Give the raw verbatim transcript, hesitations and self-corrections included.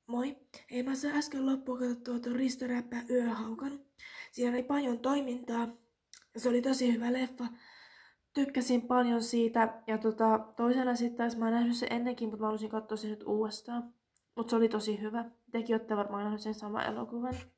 Moi. Hei, mä sain äsken loppuun katsottua tuon Risto Räppä Yöhaukan. Siinä oli paljon toimintaa ja se oli tosi hyvä leffa. Tykkäsin paljon siitä ja tota, toisena sitten taas mä oon nähnyt sen ennenkin, mutta mä halusin katsoa sen nyt uudestaan. Mutta se oli tosi hyvä. Tekin olette varmaan nähnyt sen saman elokuvan.